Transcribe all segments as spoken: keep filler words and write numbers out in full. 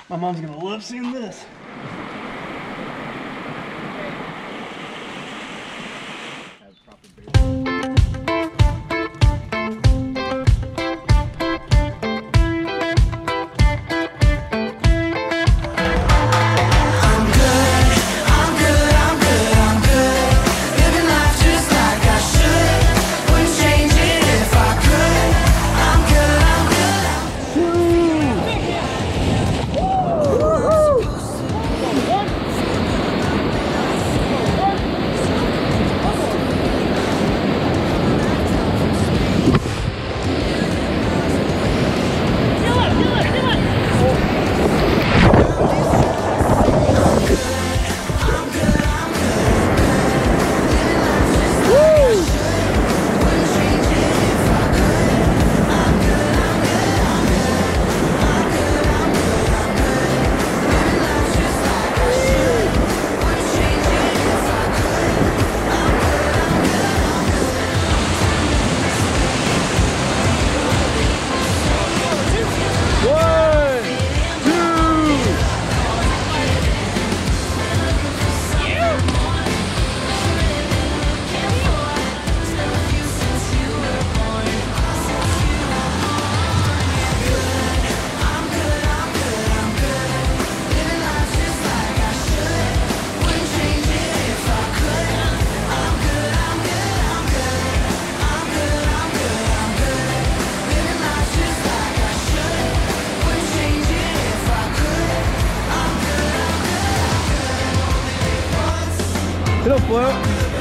My mom's gonna love seeing this. It'll float.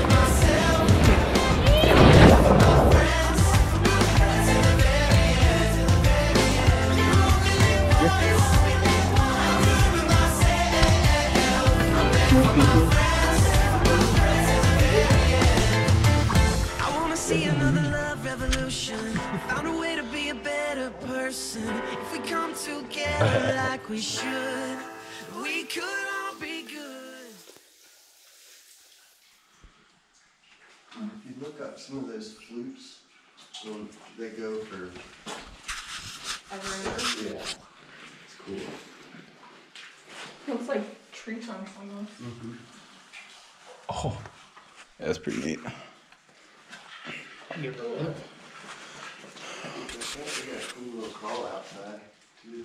I wanna see another love revolution. Found a way to be a better person. If we come together like we should, we could all be good. If you look up some of those flutes, well, they go for. Everywhere. Yeah, it's cool. Looks like tree trunks almost. Mm-hmm. Oh, yeah, that's pretty neat. They got a cool little crawl outside, too.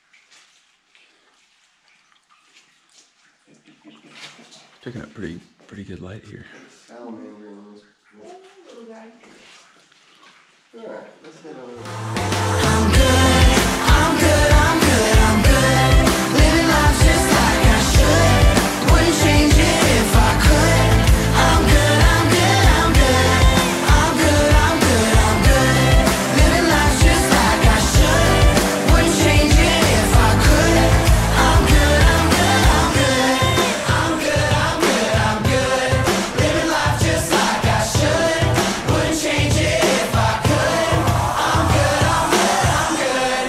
Picking up pretty, pretty good light here. Salamander in this. Little guy. Alright, let's head over. I'm good, I'm good, I'm good, I'm good. Living life just like I should. Wouldn't change it if I could. I'm good, I'm good, I'm good. I'm good, I'm good, I'm good. Living life just like I should. Wouldn't change it if I could. I'm good, I'm good, I'm good. I'm good, I'm good, I'm good. Living life just like I should. Wouldn't change it if I could. I'm good, I'm good, I'm good.